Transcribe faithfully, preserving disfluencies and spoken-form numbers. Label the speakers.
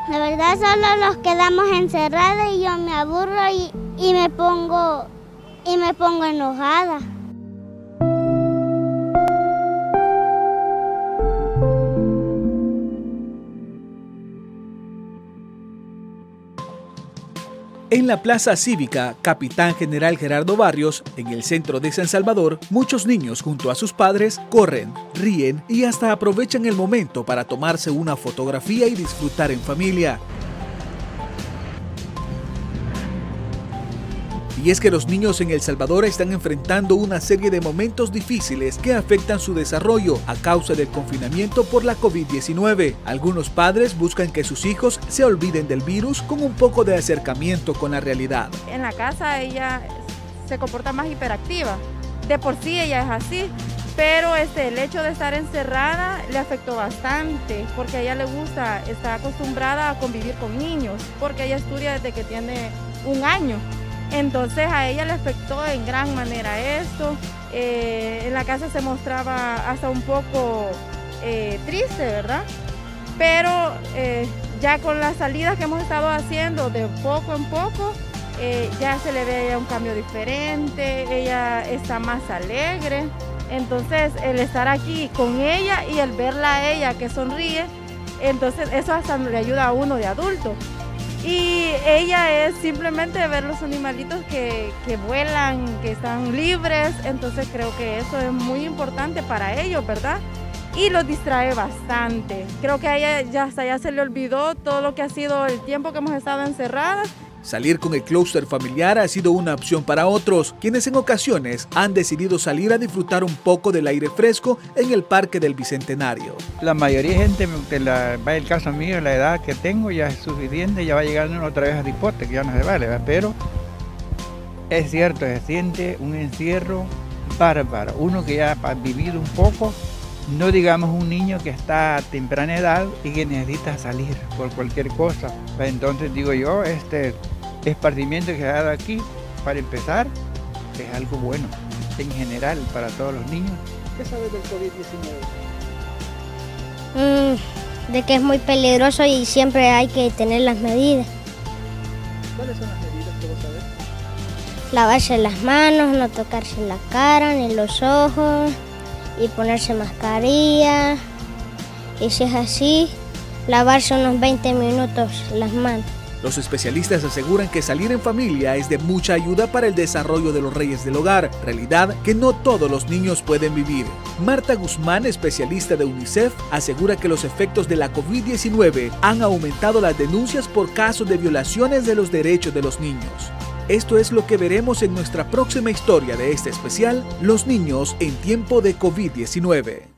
Speaker 1: La verdad solo los quedamos encerrados y yo me aburro y, y me pongo y me pongo enojada.
Speaker 2: En la Plaza Cívica Capitán General Gerardo Barrios, en el centro de San Salvador, muchos niños junto a sus padres corren, ríen y hasta aprovechan el momento para tomarse una fotografía y disfrutar en familia. Y es que los niños en El Salvador están enfrentando una serie de momentos difíciles que afectan su desarrollo a causa del confinamiento por la COVID diecinueve. Algunos padres buscan que sus hijos se olviden del virus con un poco de acercamiento con la realidad.
Speaker 3: En la casa ella se comporta más hiperactiva, de por sí ella es así, pero este, el hecho de estar encerrada le afectó bastante, porque a ella le gusta, está acostumbrada a convivir con niños, porque ella estudia desde que tiene un año. Entonces a ella le afectó en gran manera esto. Eh, en la casa se mostraba hasta un poco eh, triste, ¿verdad? Pero eh, ya con las salidas que hemos estado haciendo de poco en poco, eh, ya se le ve un cambio diferente, ella está más alegre. Entonces el estar aquí con ella y el verla a ella que sonríe, entonces eso hasta le ayuda a uno de adulto. Y ella es simplemente ver los animalitos que, que vuelan, que están libres, entonces creo que eso es muy importante para ellos, ¿verdad? Y los distrae bastante. Creo que a ella ya hasta ya se le olvidó todo lo que ha sido el tiempo que hemos estado encerradas.
Speaker 2: Salir con el clúster familiar ha sido una opción para otros, quienes en ocasiones han decidido salir a disfrutar un poco del aire fresco en el Parque del Bicentenario.
Speaker 4: La mayoría de gente, que la, va el caso mío, la edad que tengo ya es suficiente, ya va llegando otra vez a hipote, que ya no se vale, ¿verdad? Pero es cierto, se siente un encierro bárbaro. Uno que ya ha vivido un poco, no digamos un niño que está a temprana edad y que necesita salir por cualquier cosa. Entonces digo yo, este esparcimiento que se ha dado aquí, para empezar, es algo bueno en general para todos los niños.
Speaker 2: ¿Qué sabes del COVID diecinueve?
Speaker 1: Mm, de que es muy peligroso y siempre hay que tener las medidas.
Speaker 2: ¿Cuáles son las medidas que vos sabés?
Speaker 1: Lavarse las manos, no tocarse la cara ni los ojos y ponerse mascarilla. Y si es así, lavarse unos veinte minutos las manos.
Speaker 2: Los especialistas aseguran que salir en familia es de mucha ayuda para el desarrollo de los reyes del hogar, realidad que no todos los niños pueden vivir. Marta Guzmán, especialista de UNICEF, asegura que los efectos de la COVID diecinueve han aumentado las denuncias por casos de violaciones de los derechos de los niños. Esto es lo que veremos en nuestra próxima historia de este especial, Los niños en tiempo de COVID diecinueve.